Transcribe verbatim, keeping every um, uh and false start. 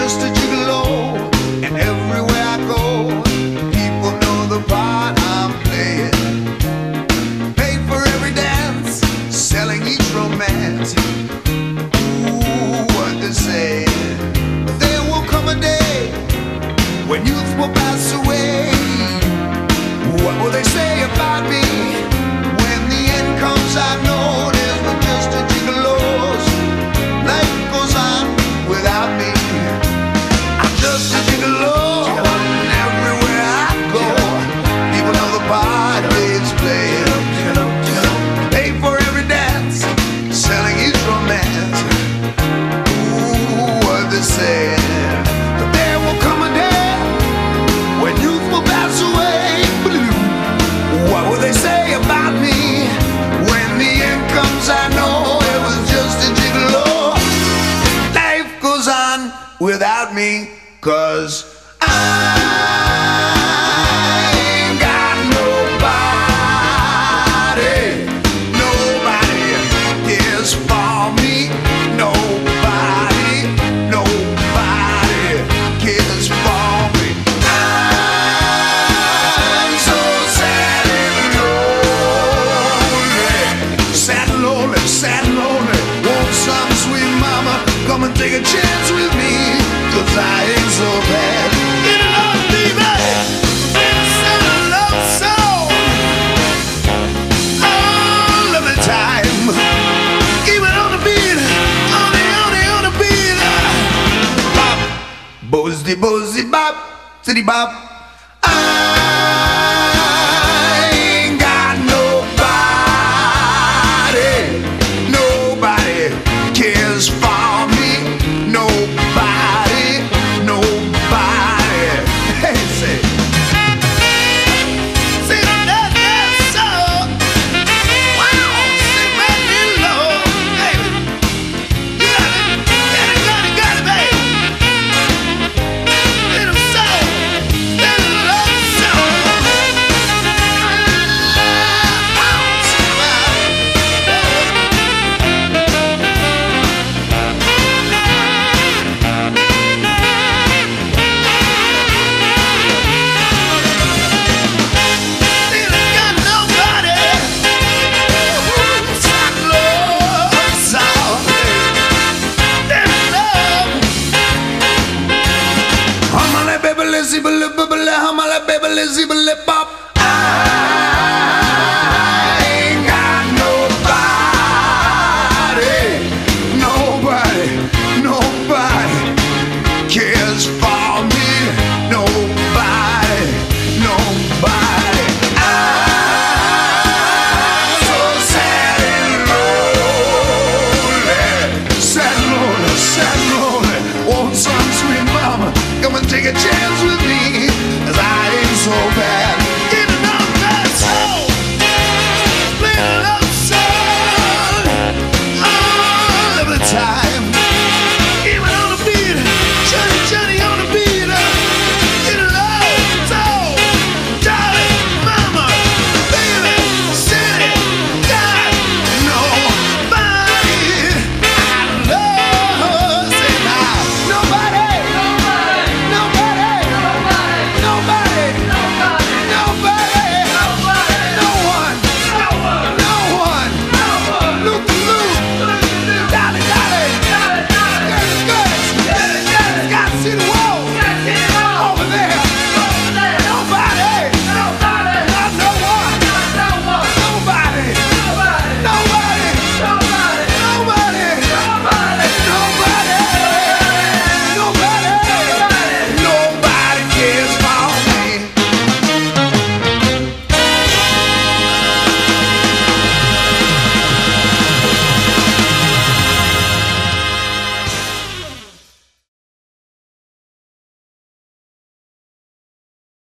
just a gigolo, and everywhere I go, people know the part I'm playing. Pay for every dance, selling each romance. Ooh, what they say. But there will come a day when youth will pass away. What will they say about me when the end comes? I know there's but just a gigolos. Life goes on without me. I'm just a gigolo, and everywhere I go, people know the part Dave's playing. Pay for every dance, selling each romance. Ooh, what they say. But there will come a day when youth will pass away. What will they say about me when the end comes? I know it was just a gigolo. Life goes on without me, 'cause I ain't got nobody. Nobody cares for me. Nobody, nobody cares for me. I'm so sad and lonely. Sad and lonely, sad and lonely. Want some sweet mama come and take a chance with me, 'cause I ain't so bad. Get it on, baby. It's a love song. All of the time. Keep it on the beat. On the, on the, on the beat. Bop. Bozzy, bozzy, bop. City bop. I ain't got nobody. Nobody cares for me. Nobody, nobody. Hey, say. See that, that song. Wow, sing that little low, baby. You got it, got it, got it, got it, baby. Little soul, little love song. Lizzy, baby, lizzy, baby, lip, bop.